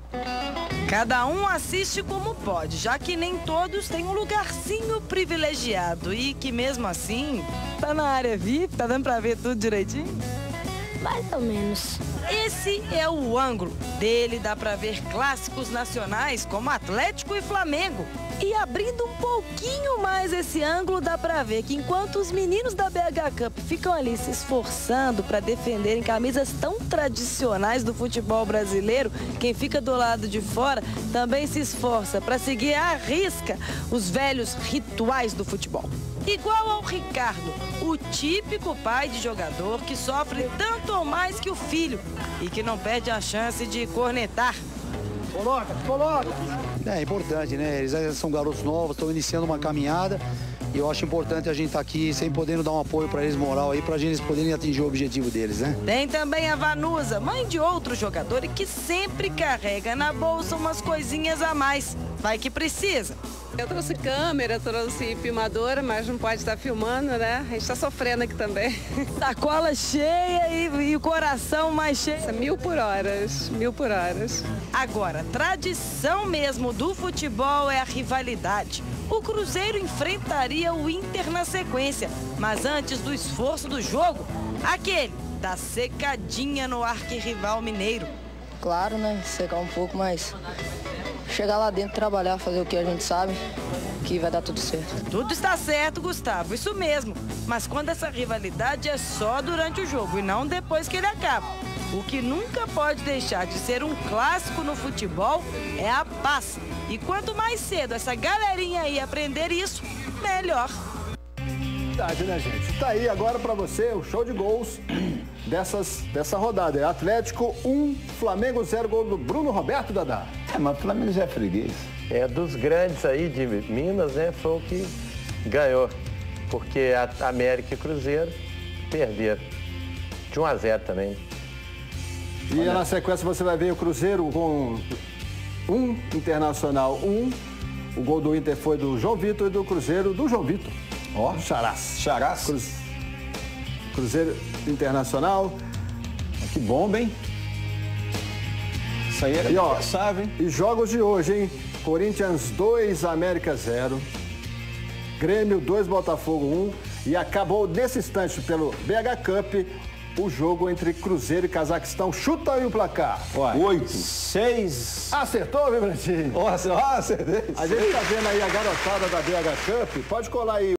Cada um assiste como pode, já que nem todos têm um lugarzinho privilegiado e que mesmo assim tá na área VIP, tá dando pra ver tudo direitinho? Mais ou menos. Esse é o ângulo. Dele dá pra ver clássicos nacionais como Atlético e Flamengo. E abrindo um pouquinho mais esse ângulo, dá pra ver que enquanto os meninos da BH Cup ficam ali se esforçando para defenderem camisas tão tradicionais do futebol brasileiro, quem fica do lado de fora também se esforça para seguir à risca os velhos rituais do futebol. Igual ao Ricardo, o típico pai de jogador que sofre tanto ou mais que o filho e que não perde a chance de cornetar. Coloca! É importante, né? Eles são garotos novos, estão iniciando uma caminhada e eu acho importante a gente estar aqui sempre podendo dar um apoio para eles moral aí, para eles poderem atingir o objetivo deles, né? Tem também a Vanusa, mãe de outro jogador e que sempre carrega na bolsa umas coisinhas a mais. Vai que precisa. Eu trouxe câmera, trouxe filmadora, mas não pode estar filmando, né? A gente está sofrendo aqui também. Sacola cheia e o coração mais cheio. 1000 por horas, 1000 por horas. Agora, tradição mesmo do futebol é a rivalidade. O Cruzeiro enfrentaria o Inter na sequência, mas antes do esforço do jogo, aquele da secadinha no arquirrival mineiro. Claro, né? Secar um pouco, mas chegar lá dentro, trabalhar, fazer o que a gente sabe, que vai dar tudo certo. Tudo está certo, Gustavo, isso mesmo. Mas quando essa rivalidade é só durante o jogo e não depois que ele acaba. O que nunca pode deixar de ser um clássico no futebol é a paz. E quanto mais cedo essa galerinha aí aprender isso, melhor. Verdade, né, gente? Tá aí agora pra você o show de gols dessa rodada. É Atlético 1, Flamengo 0, gol do Bruno Roberto, Dadá. Mas o Flamengo já é freguês. É dos grandes aí de Minas, né? Foi o que ganhou. Porque a América e Cruzeiro perderam. De 1-0 também. E na sequência você vai ver o Cruzeiro com 1, Internacional 1. O gol do Inter foi do João Vitor e do Cruzeiro do João Vitor. Ó, Charás. Cruzeiro Internacional. que bomba, hein? Isso aí era impensável, hein? E jogos de hoje, hein? Corinthians 2, América 0. Grêmio 2, Botafogo 1. E acabou nesse instante pelo BH Cup o jogo entre Cruzeiro e Cazaquistão. Chuta aí o placar. 8-6. Acertou, Vibrantinho? Acertei. A gente tá vendo aí a garotada da BH Cup. Pode colar aí.